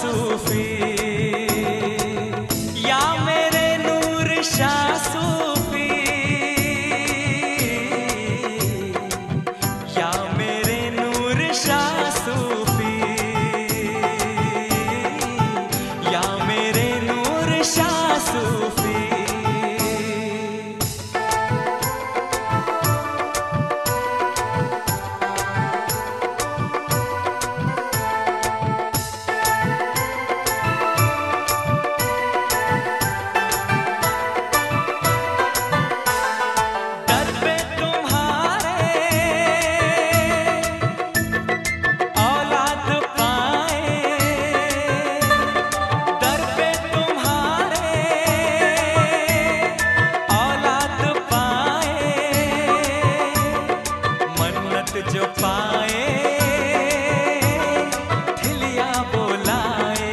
सूफी, या मेरे नूर शाह सूफी, या मेरे नूर शाह सूफी, या मेरे नूर शाह सूफी। जो पाए ठिलिया बोलाए,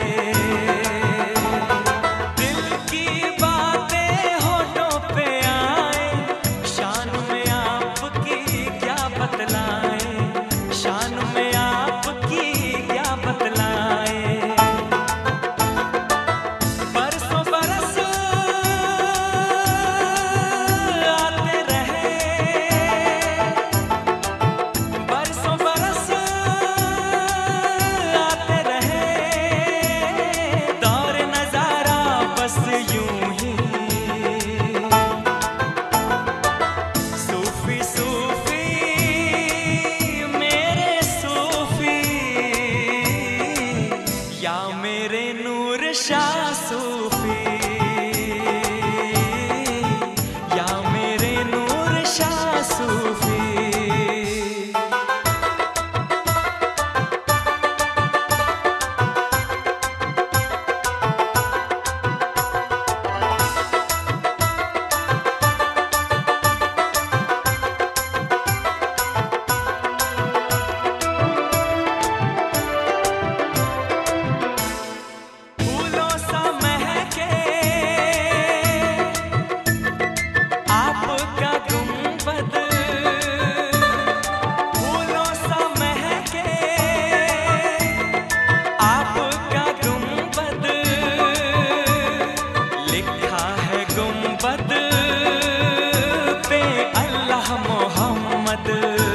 दिल की बातें होठों पे आए, शान में आपकी क्या बतलाए, शान में आपकी क्या बतलाए। बरसों बरस आते रहे, बस यूं ही सूफी सूफी मेरे सूफी, या मेरे नूर शाह सूफी, या मेरे नूर शाह सूफी। गुंबद पे अल्लाह मोहम्मद,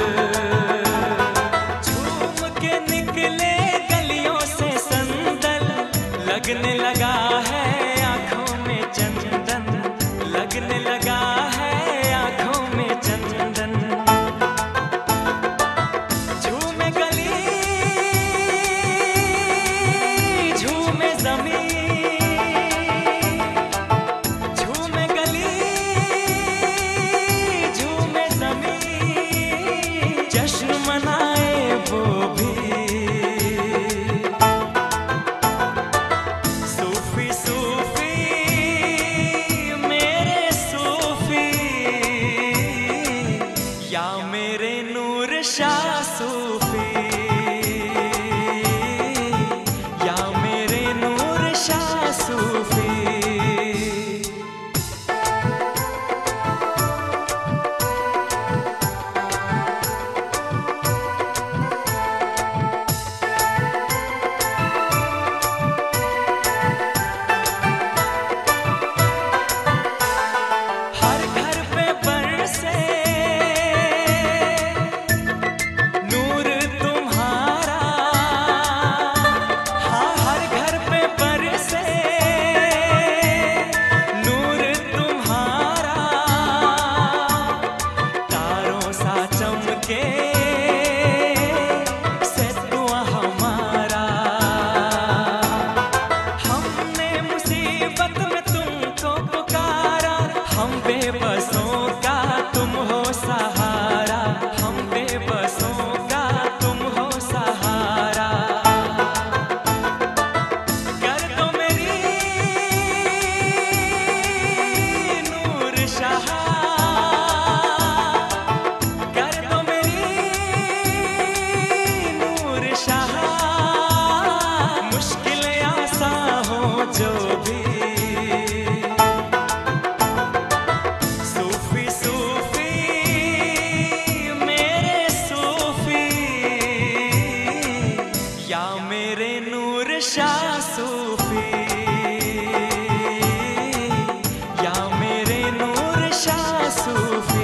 झूम के निकले गलियों से संदल, लगने लगा है आंखों में चंदन, लगने लगा है आंखों में चंदन। झूमे गली झूमे जमीन, मनाए वो भी सूफी सूफी मेरे सूफी, या मेरे नूर शाह सूफी, या मेरे नूर शाह सूफी। बेबसों का तुम हो सहारा, हम बेबसों का तुम हो सहारा। कर दो मेरी नूर शाह, कर दो मेरी नूर शाह, मुश्किलें आसान हो जो भी मेरे नूर शाह सूफी, या मेरे नूर शाह सूफी।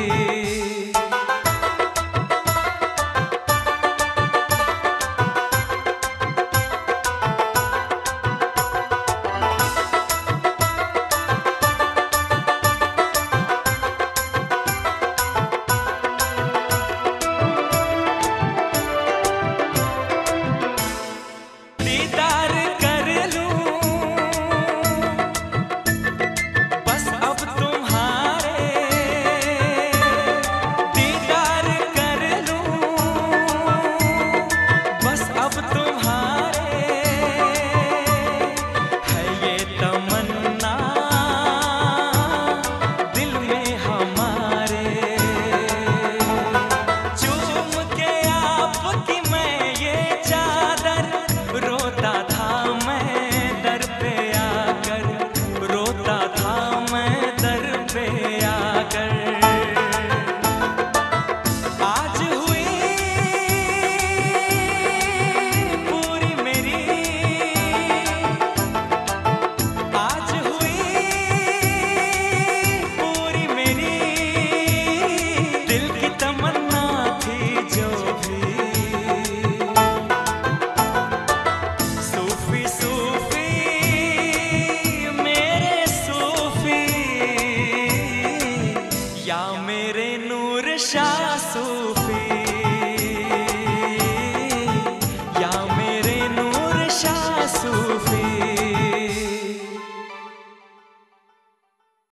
मेरे नूर शाह सूफी, या मेरे नूर शाह सूफी।